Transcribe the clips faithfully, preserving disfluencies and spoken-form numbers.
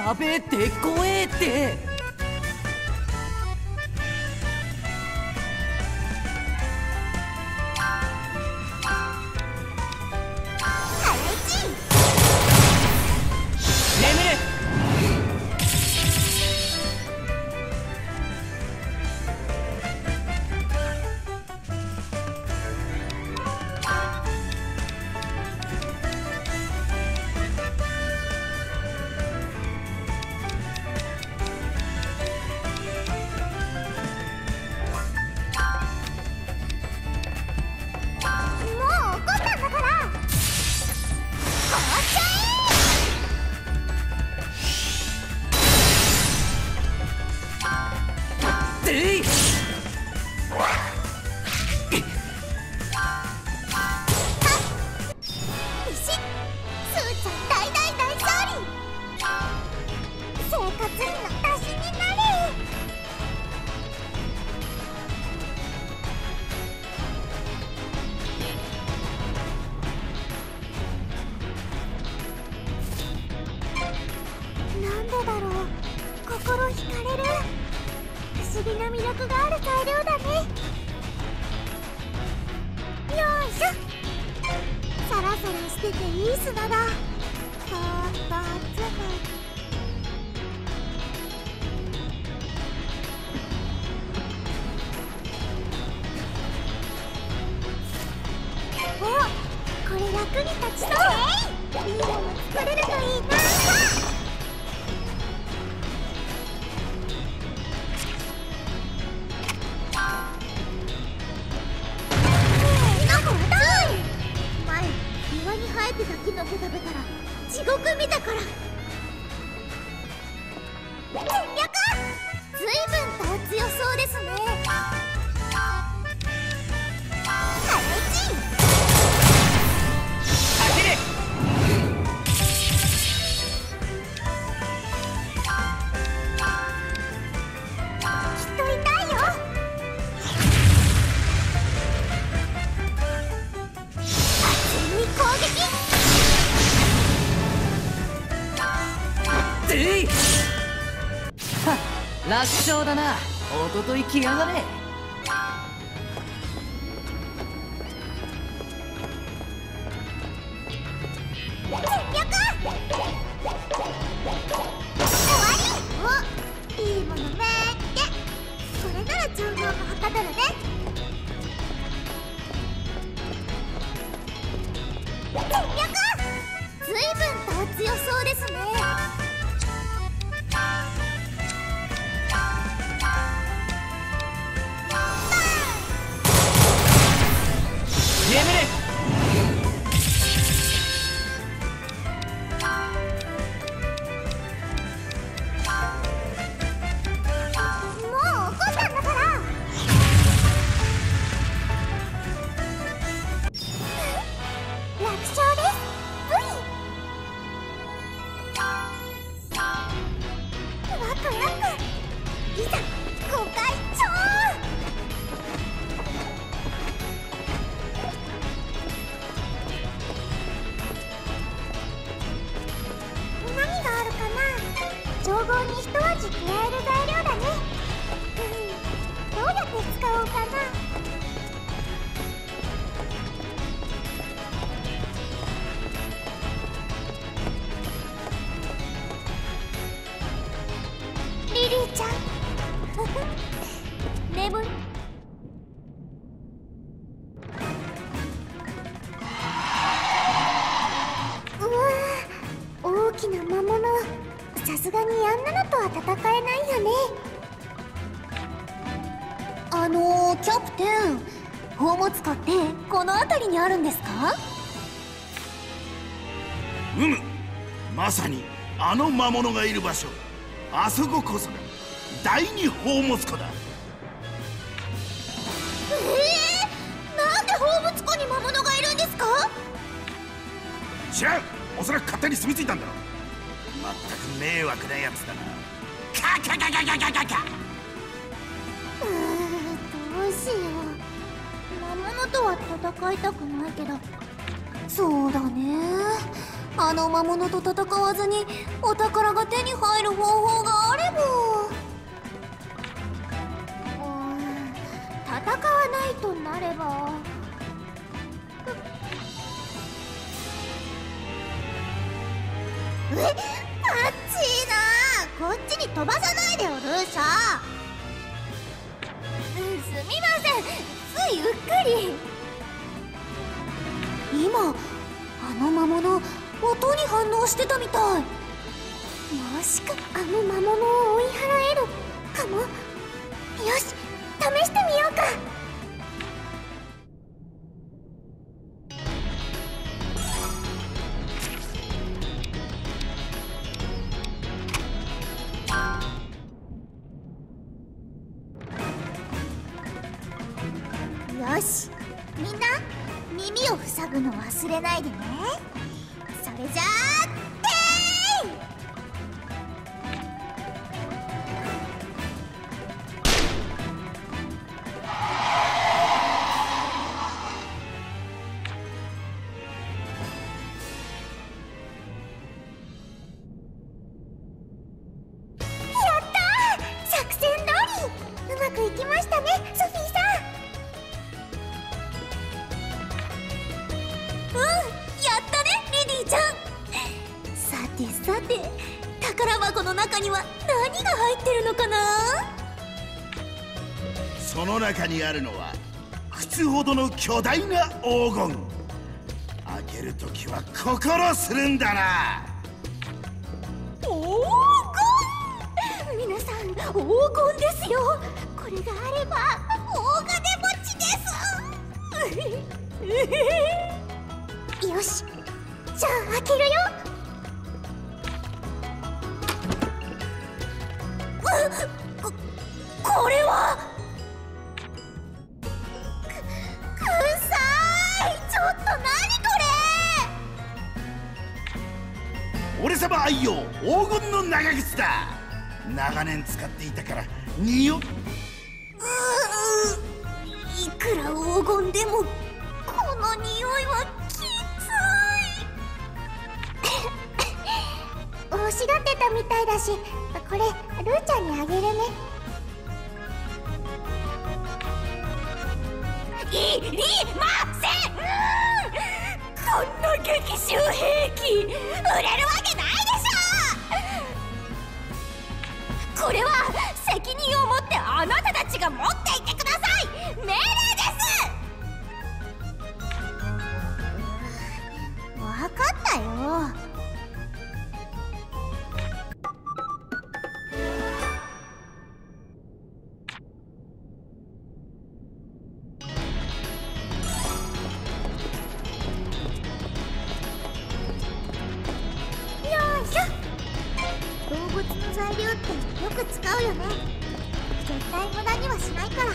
やべえって怖えって。楽勝だな。おととい来やがれ。 さすがにあんなのとは戦えないよね。あのー、キャプテン、宝物庫ってこの辺りにあるんですか？ うむ、まさにあの魔物がいる場所、あそここそが第二宝物庫だ。 えー、なんで宝物庫に魔物がいるんですか？ 知らん、おそらく勝手に住み着いたんだろう。まったく迷惑なやつだな。カカカカカカカカ。 うーん、どうしよう。魔物とは戦いたくないけど、そうだね、 あの魔物と戦わずにお宝が手に入る方法があれば。うーん、戦わないとなれば。え、あっちいな。こっちに飛ばさないでよルーシャ。すみません、ついゆっくり。今あの魔物音に反応してたみたい。もしかあの魔物を追い払えるかも。よし、試してみようか。よし、みんな耳を塞ぐの忘れないでね。それじゃあてやったー、作戦通りうまくいきましたね、ソフィーさん。うん、やったねリディちゃん。さてさて、宝箱の中には何が入ってるのかな。 その中にあるのは靴ほどの巨大な黄金。開けるときは心するんだな。 黄金、皆さん黄金ですよ。これがあれば大金持ちですよし、じゃあ開けるよ。こ、これはく、くさい。ちょっと何これ。 俺様愛用黄金の長靴だ。長年使っていたから匂っ。 うー、いくら黄金でもこの匂いはきつい。欲しがってたみたいだし、これルーちゃんにあげるね。いりません。こんな激臭兵器売れるわけないでしょ。これは責任を持ってあなたたちが持っていてください。命令です。わかったよ。動物の材料ってよく使うよね。絶対無駄にはしないから。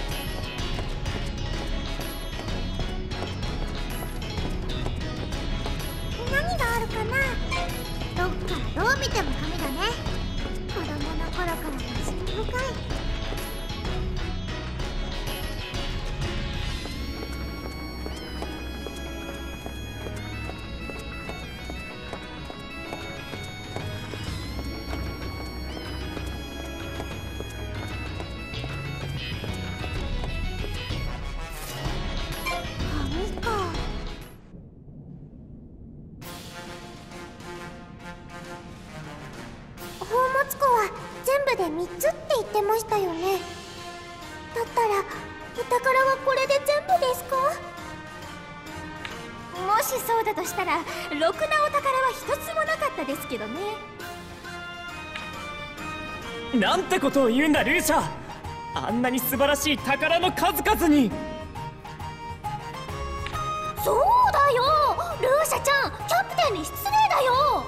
何があるかな。どっからどう見ても紙だね。子供の頃から馴染み深い。でみっつって言ってましたよね。だったらお宝はこれで全部ですか。もしそうだとしたらろくなお宝は一つもなかったですけどね。 なんてことを言うんだルーシャ。あんなに素晴らしい宝の数々に。 そうだよルーシャちゃん、キャプテンに失礼だよ。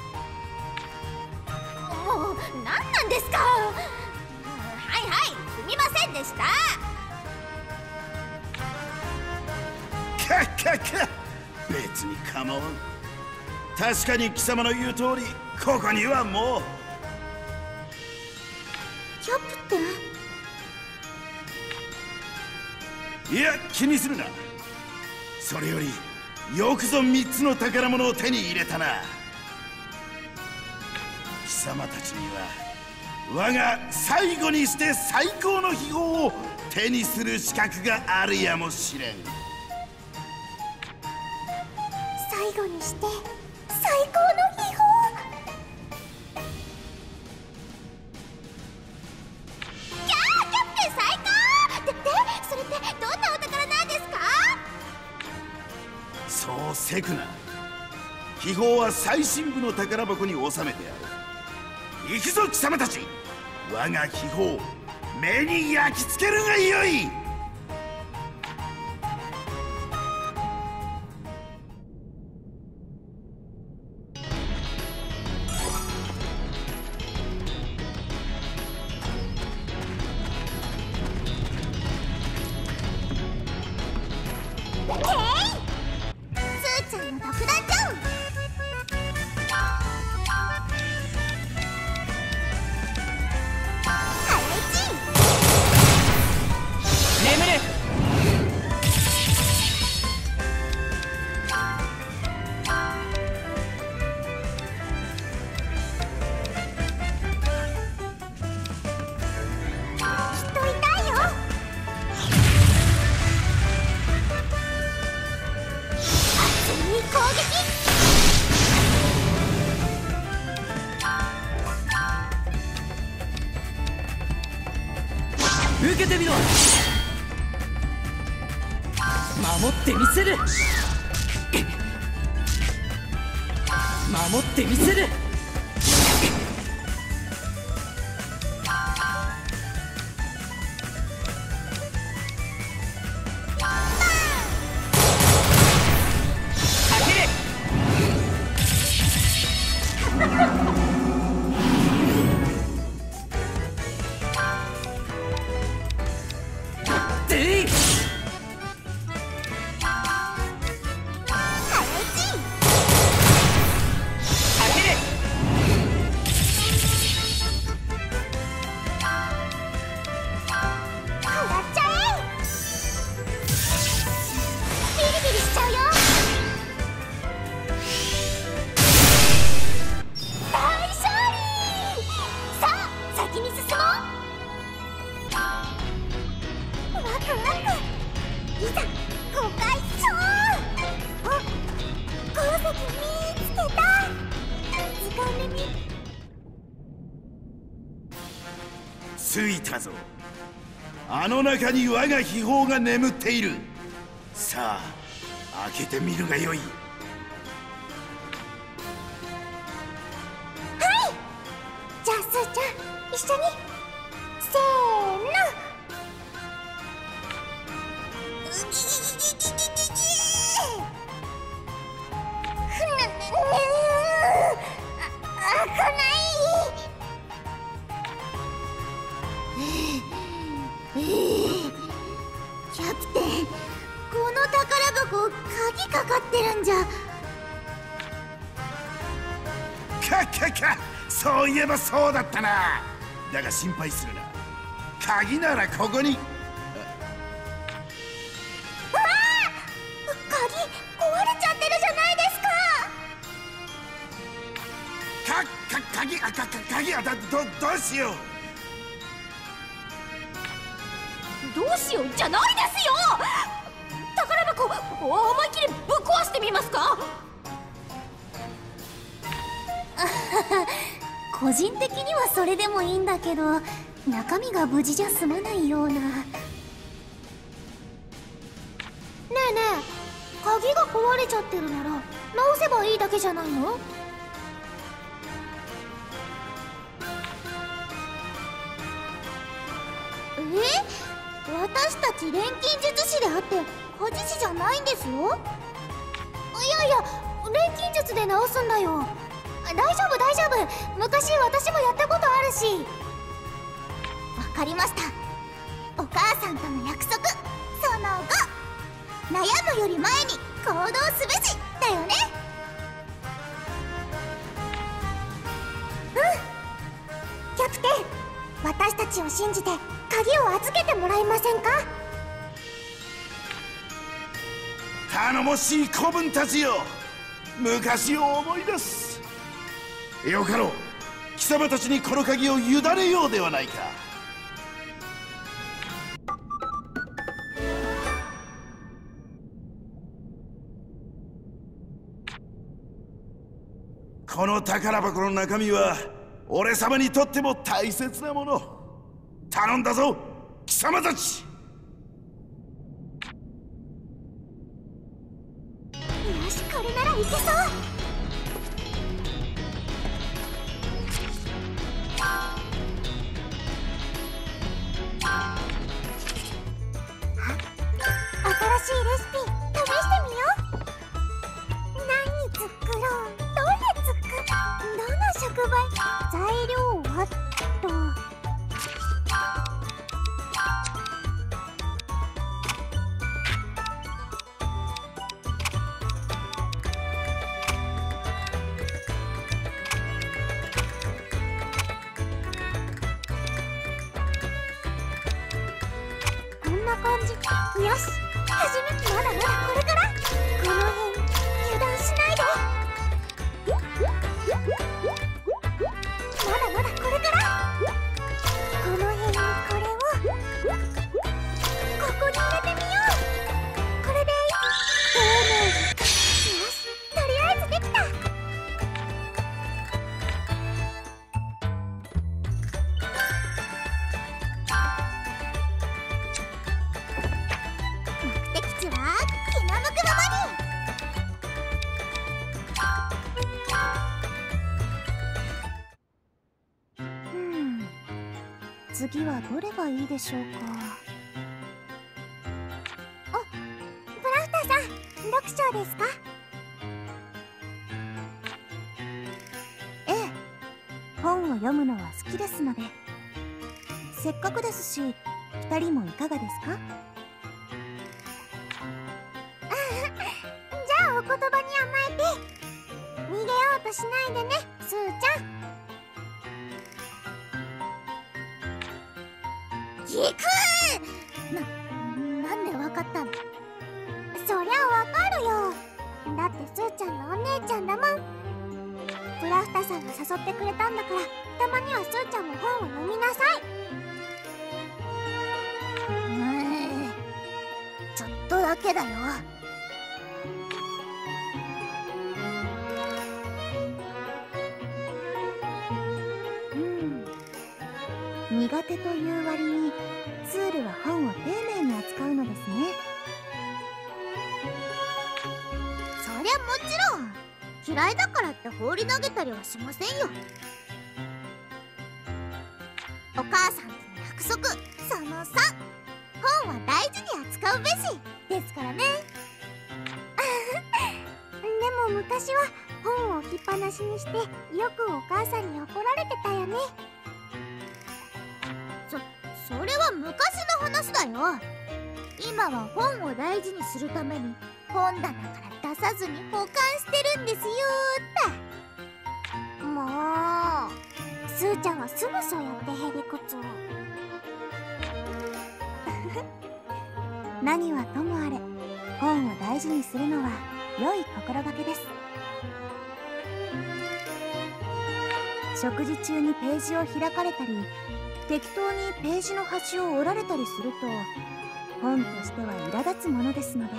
もう何なんですか。はいはい、すみませんでした。 カッカッカッ、別に構わん。確かに貴様の言う通り、ここにはもう。 キャプテン？ いや、気にするな。それよりよくぞみっつの宝物を手に入れたな。貴様たちには我が最後にして最高の秘宝を手にする資格があるやもしれん。 最後にして最高の秘宝。キャー、キャプテン最高。ででそれってどんなお宝なんですか？ そうせくな。秘宝は最深部の宝箱に収めてある。行くぞ貴様たち、我が秘宝目に焼き付けるがよい。 スーちゃんの独壇場。 眠れ。 きっと痛いよ。熱い攻撃。 受けてみろ。守ってみせる。守ってみせる。 かけれ。 でい着いたぞ。あの中に我が秘宝が眠っている。さあ開けてみるがよい。 はい。じゃあスーちゃん一緒にせーの。うぎぎぎぎぎぎぎ。ふぬぬあ開かない。キャプテン、この宝箱鍵かかってるんじゃ。 かかか、そういえばそうだったな。だが心配するな、鍵ならここに。 ああ、鍵壊れちゃってるじゃないですか。 かか鍵あかか鍵あだどどうしよう。 どうしようじゃないですよ。宝箱思いっきりぶっ壊してみますか。個人的にはそれでもいいんだけど、中身が無事じゃ済まないような。ねえねえ、鍵が壊れちゃってるなら直せばいいだけじゃないの？え？私たち錬金術師であって古事師じゃないんですよ。いやいや、錬金術で直すんだよ。大丈夫大丈夫、昔私もやったことあるし。わかりました。お母さんとの約束、そのご、悩むより前に行動すべしだよね。うん、キャプテン、私たちを信じて鍵を預けてもらえませんか？ 頼もしい子分たちよ、昔を思い出す。よかろう、貴様たちにこの鍵を委ねようではないか。この宝箱の中身は俺様にとっても大切なもの。頼んだぞ貴様たち。 よし、これならいけそう。新しいレシピ試してみよう。何作ろう、どれ作る、どの触媒、材料はっと。こんな感じ。よし、はじめまだまだこれから。この辺油断しないで。まだまだこれから。この辺にこれをここに入れてみよう。これで丁寧に。よし、とりあえずできた。目的地は気の向くままに。うん、次はどれがいいでしょうか。お、ブラフターさん、読書ですか？ええ、本を読むのは好きですので。せっかくですし、二人もいかがですか？じゃあお言葉に甘えて逃げようとしないでね、スーちゃん。行くー。な、なんでわかったの？そりゃわかるよ。だってスーちゃんのお姉ちゃんだもん。ブラフタさんが誘ってくれたんだから、たまにはスーちゃんも本を読みなさい。うーん、ちょっとだけだよ。うん、苦手という割にツールは本を丁寧に扱うのですね。そりゃもちろん、嫌いだからって放り投げたりはしませんよ。お母さんとの約束そのさん、本は大事に扱うべしですからね。でも昔は本を置きっぱなしにしてよくお母さんに怒られてたよね。そ、それは昔の話だよ。今は本を大事にするために本棚から出さずに保管してるんですよーって。もう、スーちゃんはすぐそうやってへりくつを。何はともあれ、本を大事にするのは良い心がけです。食事中にページを開かれたり、適当にページの端を折られたりすると、本としては苛立つものですので。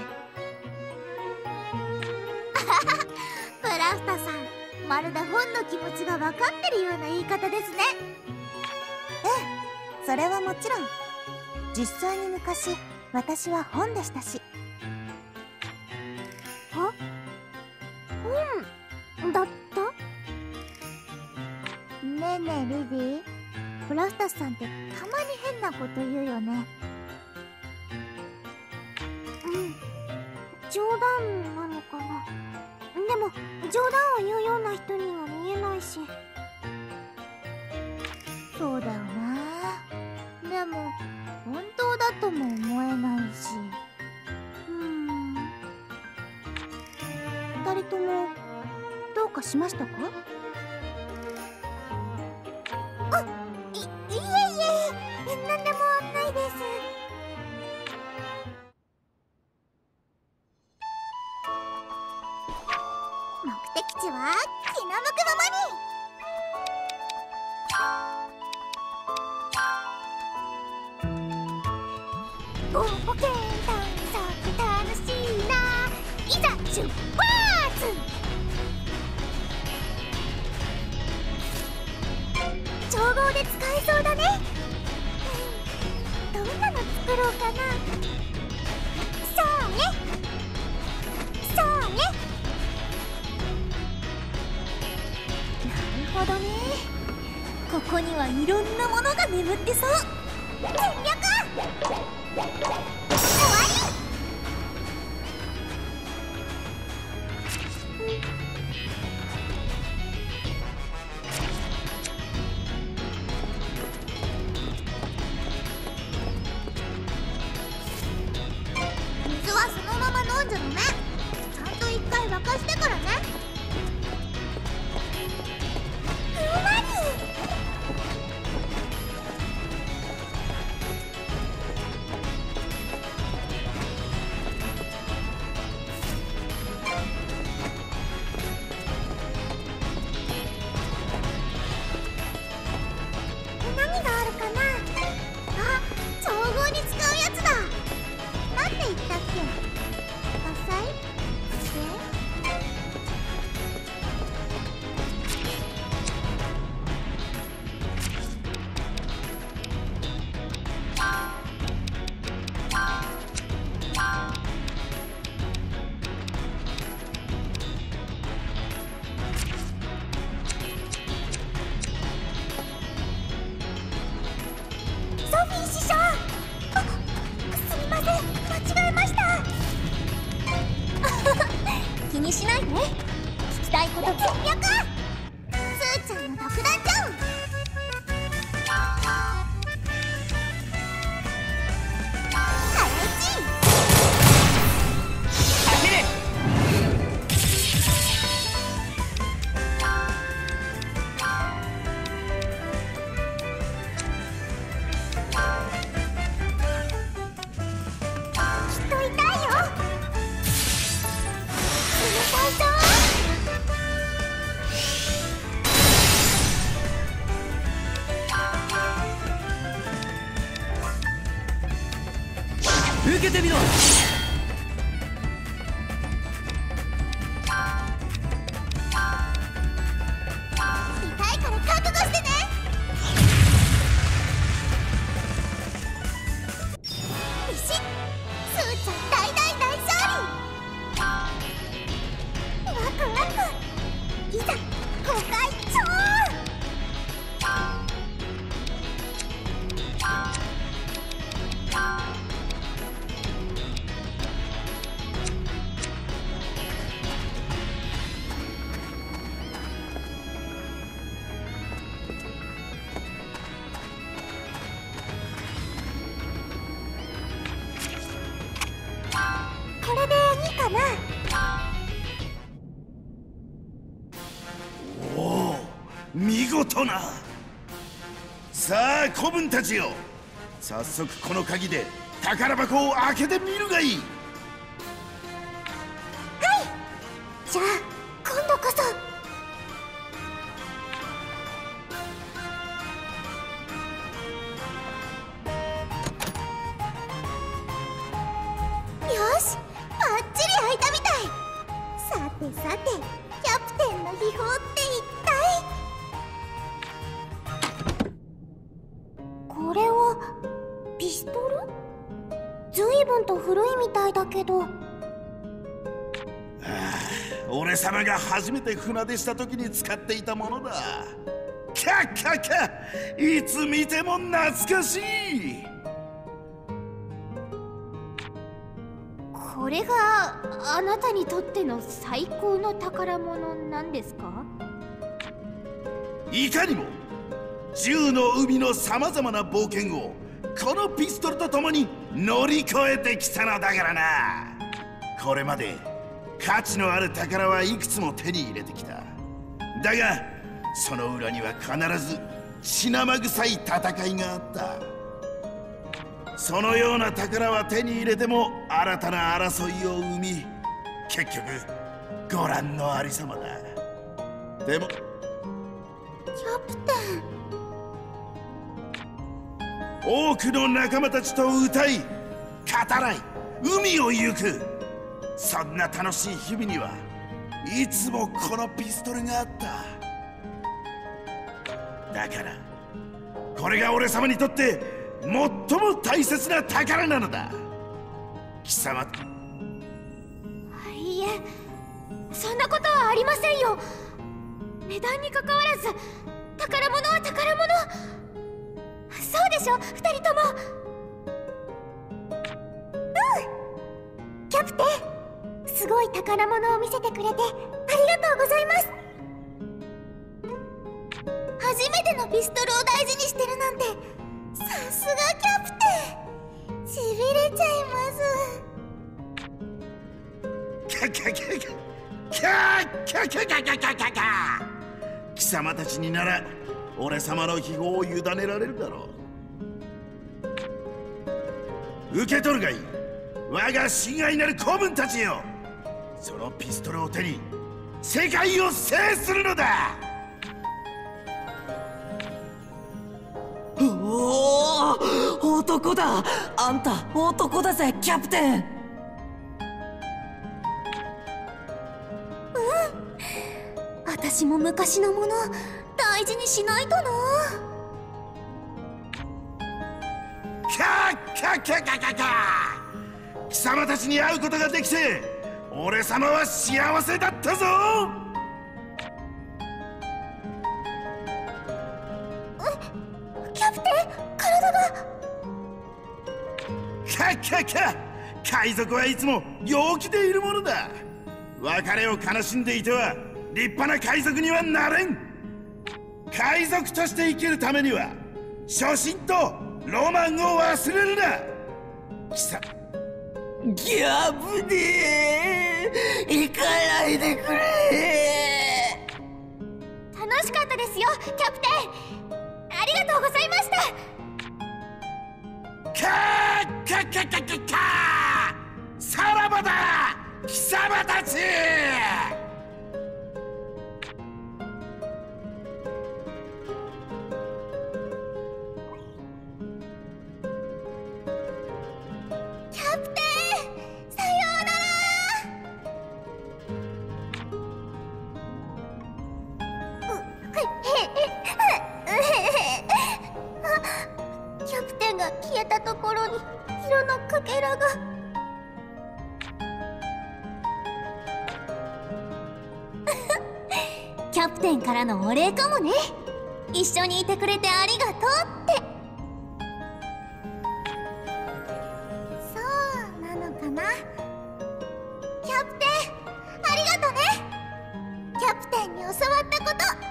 ブラフタさん、まるで本の気持ちが分かってるような言い方ですね。ええ、それはもちろん。実際に昔、私は本でしたし。は？本だった？ねえねえリリー、ブラフタスさんってたまに変なこと言うよね。うん、冗談なのかな。でも冗談を言うような人には見えないし。そうだよな。でも本当だとも思えないし。うーん、二人ともどうかしましたか？あ、い、いえいえ、なんでもないです。 敵地は気の向くままに。冒険探索楽しいな。いざ出発。調合で使えそうだね。どんなの作ろうかな。そうねそうね。なるほどね。ここにはいろんなものが眠ってそう。全力終わり。水はそのまま飲んじゃダメ。ちゃんと一回沸かしてからね。ふんわり。何があるかな。あ、調合に使うやつだ。なんて言ったっけ。火災？ソフィー師匠。あ、すみません、間違えました。気にしないで。聞きたいこと全力。スーちゃんの独壇場。ハライチ。 アヒル。 きっと痛いよ。冷たいぞ。 受けてみろ。 痛いから覚悟してね。ビシッ。スーちゃん大大大勝利。ワクワク。いざご開帳。これでいいかな。 おお、見事な。さあ子分たちよ、早速この鍵で宝箱を開けてみるがいい。 じゃあ今度こそ。よし、バッチリ開いたみたい。さてさて、キャプテンの秘宝って一体。これはピストル？ずいぶんと古いみたいだけど。 俺様が初めて船出した時に使っていたものだ。キャッキャッキャッ、いつ見ても懐かしい。 これがあなたにとっての最高の宝物なんですか？ いかにも。銃の海のさまざまな冒険をこのピストルと共に乗り越えてきたのだからな。これまで価値のある宝はいくつも手に入れてきた。だがその裏には必ず血生臭い戦いがあった。そのような宝は手に入れても新たな争いを生み、結局ご覧のありさまだ。 でもキャプテン。 多くの仲間たちと歌い語らい海を行く、そんな楽しい日々にはいつもこのピストルがあった。だからこれが俺様にとって最も大切な宝なのだ。貴様。 いいえ、そんなことはありませんよ。値段にかかわらず宝物は宝物。そうでしょ、二人とも。うん、キャプテン、すごい宝物を見せてくれてありがとうございます。初めてのピストルを大事にしてるなんて、さすがキャプテン、しびれちゃいます。 キャキャキャキャキャキャキャキャキャキャキャキャ。貴様たちになら俺様の秘宝を委ねられるだろう。受け取るがいい、我が親愛なる子分たちよ。そのピストルを手に世界を制するのだ。 おお、男だ。あんた男だぜ、キャプテン。 私も昔のもの大事にしないとな。 キャッキャッキャッキャッキャッキャッ。貴様たちに会うことができて俺様は幸せだったぞ。 キャプテン、体が。 キャッキャッキャッ。海賊はいつも陽気でいるものだ。別れを悲しんでいては立派な海賊にはなれん。海賊として生きるためには初心とロマンを忘れるな。貴様。 ギャブデー、行かないでくれ。 楽しかったですよ、キャプテン。ありがとうございました。 キャーキャッキャッキャッキャッキャー。さらばだ貴様たち。 キャプテン、さようなら。キャプテンが消えたところに色のかけらが。キャプテンからのお礼かもね。一緒にいてくれてありがとうって。そうなのかな。キャプテン、ありがとね。キャプテンに教わったこと